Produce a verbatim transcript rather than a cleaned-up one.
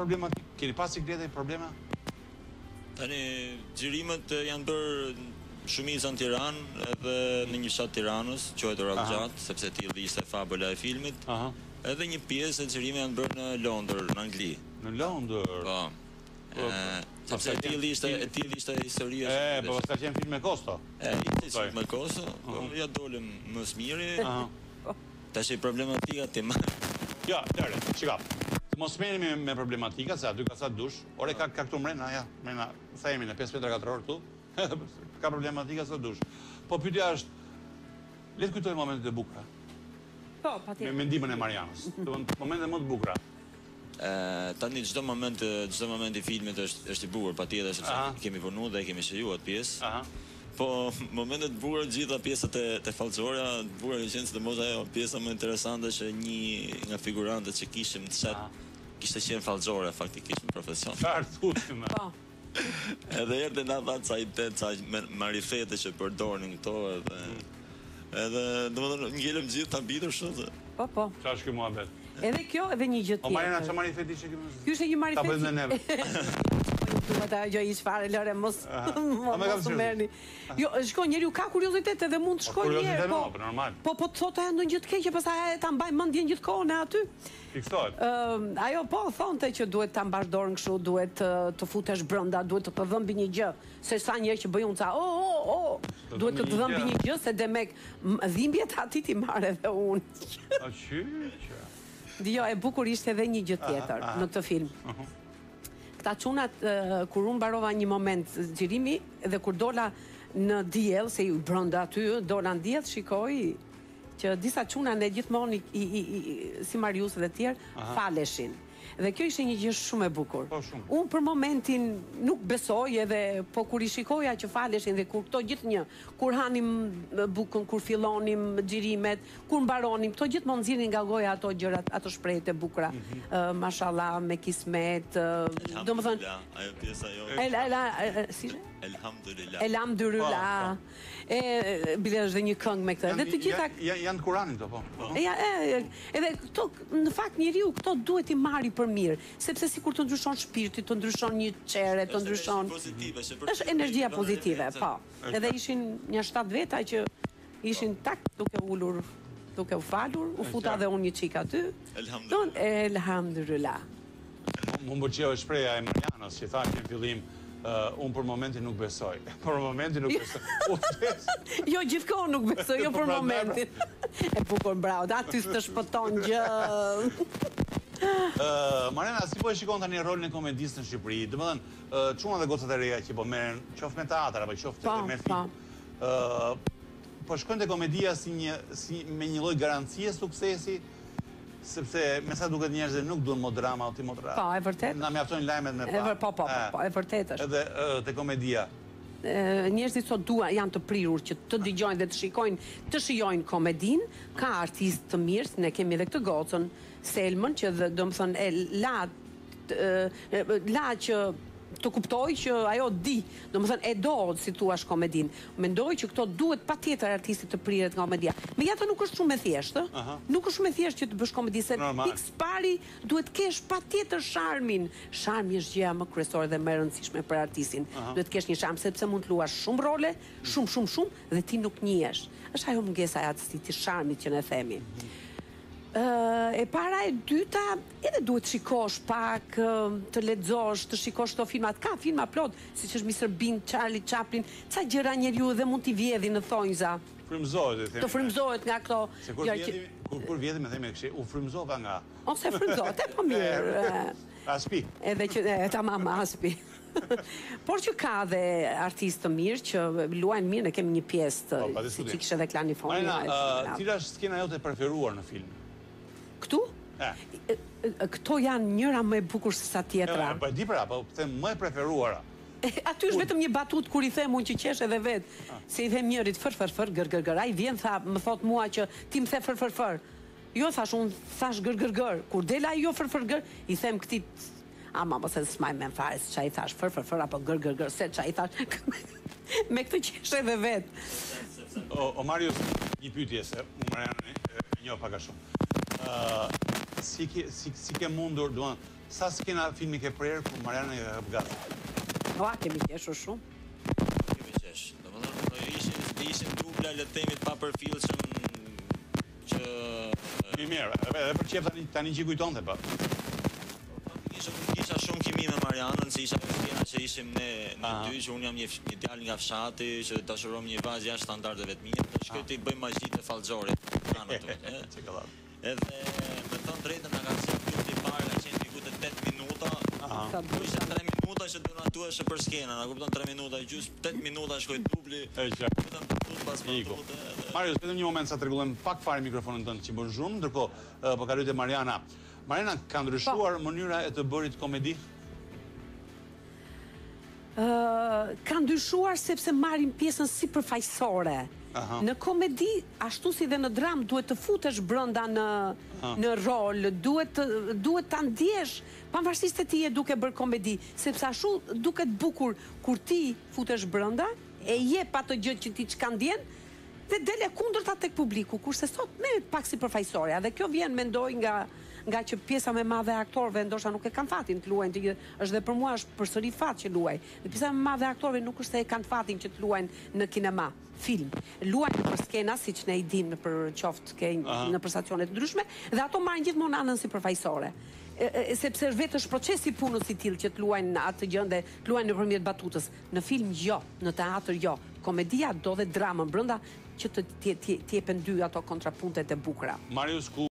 problema, keni pas siklete problema? Tani, xhirimet janë bërë shumica në Tiranë edhe në një fshat Tiranës, quhet Oralgjat, sepse tilli ishte fabula e filmit. Aha. Edhe një pjesë e xhirime janë bërë në Londër, në Angli. Në Londër. Po. Sepse tilli ishte tilli ishte historia. E, po s'ka qenë film me Kosto. E, ishte me Kosto, po ja dolëm më së miri. Tash problematika tema. Ja, lere, çika. Mos merremi me problematika, se aty ka sa dush. Ore ka ka këtu mrena, ja, mrena, sa jemi në pesë metra katror këtu. Ka problematika sa dush. Po pyetja është, le të kujtojmë momentet e bukura. Po, patjetër. Me mendimin e Marianës. Domethënë momentet më të bukura. Ë, tani çdo moment, çdo moment i filmit është është i bukur, patjetër, sepse kemi punuar dhe kemi shijuar atë pjesë. Aha. Po, momentet të bukura, gjitha pjesët e të fallxorja, të bukura që qenë sidomos ajo pjesa më interesante që një nga figurantët që kishim të set kishte qenë fallxore faktikisht në profesion. Çfarë thotim? Po. Edhe erdhe na dha ca ide, ca marifete që përdornin këto edhe edhe domethënë ngelëm gjithë ta mbitur shumë. Po, po. Çfarë është ky muhabet? Edhe kjo, edhe një gjë tjetër. O Mariana, çfarë marifeti që kemi? Ky është një marifet. Ta bëjmë ne neve. Duhet ajo i çfarë lëre mos mos merrni. Jo, shkon njeriu ka kuriozitet edhe mund të shkojë një herë. Po, normal. Po po thotë ndonjë gjë të keqe, pastaj ta mbaj mendjen gjithkohon e aty. Fiksohet. Ëm, ajo po thonte që duhet ta mbash dorën kështu, duhet të futesh brenda, duhet të të dhëmbi një gjë, se sa njerëz që bëjun ca, o o o, duhet të të dhëmbi një gjë se demek dhimbjet aty ti marr edhe unë. A qyqë? Jo, e bukur ishte edhe një gjë tjetër në këtë film. Këta çunat, kur unë mbarova një moment xhirimi dhe kur dola në diell, se ju brenda aty, dola në diell, shikoj që disa çuna ne gjithmonë si Marius dhe të tjerë faleshin. Dhe kjo ishte një gjë shumë e bukur. Unë për momentin nuk besoj edhe, po kur i shikoja që faleshin dhe kur këto gjithë një, kur hanim bukën, kur fillonim xhirimet, kur mbaronim, këto gjithmonë nxirrin nga goja ato gjërat, ato shprehjet e bukura. Mashallah, me kismet, domethënë, ajo pjesa jo. El el si Elhamdulillah. Elhamdulillah. E bile është dhe një këngë me këtë. Dhe të gjitha janë të Kur'anit këto, po. Ja, edhe këto në fakt njeriu këto duhet i marri për mirë, sepse sikur të ndryshon shpirti, të ndryshon një çere, të ndryshon. Është energjia pozitive, po. Edhe ishin një shtatë veta që ishin tak duke ulur, duke u falur, u futa dhe unë një çik aty. Elhamdulillah. Elhamdulillah. Më pëlqeu shpreha e Marianës që tha në fillim, unë për momentin nuk besoj. Për momentin nuk besoj. Jo, gjithkohë nuk besoj, jo për momentin. E bukur, bravo, aty të shpëton gjë. Mariana, si po e shikon tani rolin e komedisë në Shqipëri? Domethënë, çuna dhe gocat e reja që po merren, qoftë me teatr apo qoftë me film. Po shkojnë te komedia si një si me një lloj garancie suksesi, sepse me sa duket njerëzit nuk duan modrama o ti modrama. Po, e vërtet. Na mjaftojnë lajmet me pa. Po, po, po, e vërtet është. Edhe te komedia. Njerëzit sot dua janë të prirur që të dëgjojnë dhe të shikojnë, të shijojnë komedin, ka artistë të mirë, ne kemi edhe këtë gocën, Selmën, që domethënë e la la që të kuptoj që ajo di, domethënë e do si thua komedin. Mendoj që këto duhet patjetër artistit të priret nga komedia. Megjithatë nuk është shumë e thjeshtë, nuk është shumë e thjeshtë që të bësh komedi, se pikë pari duhet kesh patjetër sharmin. Sharmi është gjëja më kryesore dhe më e rëndësishme për artistin. Duhet kesh një sharm sepse mund të luash shumë role, shumë shumë shumë dhe ti nuk njihesh. Është ajo mungesa e artistit, sharmit që ne themi. E para e dyta, edhe duhet shikosh pak, të lexosh, të shikosh këto filmat. Ka filma plot, siç është mister Bean, Charlie Chaplin, ca gjëra njeriu dhe mund t'i vjedhi në thonjza. Frymëzohet, e them. Të frymëzohet nga këto. Se kur vjedhi, kur kur vjedhi më themi kështu, u frymëzova nga. Ose frymëzohet, e po mirë. Aspi. Edhe që tamam aspi. Por që ka dhe artistë të mirë që luajnë mirë, ne kemi një pjesë të si që kishte dhe Klani Foni. Marina, cila është skena jote e preferuar në film? Këtu? Këto janë njëra më e bukur se sa tjetra. Po e di pra, po them më e preferuara. Aty është vetëm një batut kur i them unë që qesh edhe vet. Se i them njërit fër fër fër gër gër gër. Ai vjen tha, më thot mua që ti më the fër fër fër. Jo thash unë thash gër gër gër. Kur del ai jo fër fër gër, i them këtij ama mos e smaj me fare se çai thash fër fër fër apo gër gër gër se çai thash. Me këtë qesh edhe vet. O Marius, një pyetje se Mariana e njoh pak a shumë. si ke, si, si ke mundur, do sa skena filmi ke prerë kur Mariana e ka gati? Ua, kemi qeshur shumë. Kemi qesh. Domethënë ishin ishin dubla le të themi të papërfillshëm që Mi mirë, edhe për qef tani tani që kujtonte pa. Isha, isha shumë kimi me Marianën, si isha skena që ishim ne në dy, që unë jam një, një djalë nga fshati, që dashurom një vajzë jashtë standardeve të mia, të shkoj të bëjmë magjitë e fallxorit. Edhe me thënë drejtën nga ka qenë minuti i parë, ka qenë diku të tetë minuta. Isha tre minuta që do na duheshe për skenën, a kupton tre minuta e gjys, tetë minuta shkoj dubli. E qartë. Marius, vetëm një moment sa t'rregullojmë pak fare mikrofonin tënd që bën zhurmë, ndërkohë po kaloj te Mariana. Mariana, ka ndryshuar mënyra e të bërit komedi? Uh, ka ndryshuar sepse marrin pjesën sipërfaqësore. Në komedi, ashtu si dhe në dram, duhet të futesh brenda në në rol, duhet duhet ta ndjesh, pavarësisht se ti je duke bërë komedi, sepse ashtu duket bukur kur ti futesh brenda e jep atë gjë që ti çka ndjen dhe dele kundërta tek publiku, kurse sot merret pak sipërfaqësore. Dhe kjo vjen mendoj nga nga që pjesa më e madhe e aktorëve ndoshta nuk e kanë fatin të luajnë, është dhe për mua është përsëri fat që luaj. Dhe pjesa më e madhe e aktorëve nuk është se e kanë fatin që të luajnë në kinema, film. Luajnë për skena siç ne i dimë për qoftë ke në prestacione të ndryshme dhe ato marrin gjithmonë anën sipërfaqësore. Sepse vetë është procesi punës i tillë që të luajnë atë gjë dhe të luajnë nëpërmjet batutës. Në film jo, në teatr jo. Komedia do dhe dramën brenda që të t'jepen dy ato kontrapuntet e bukura. Marius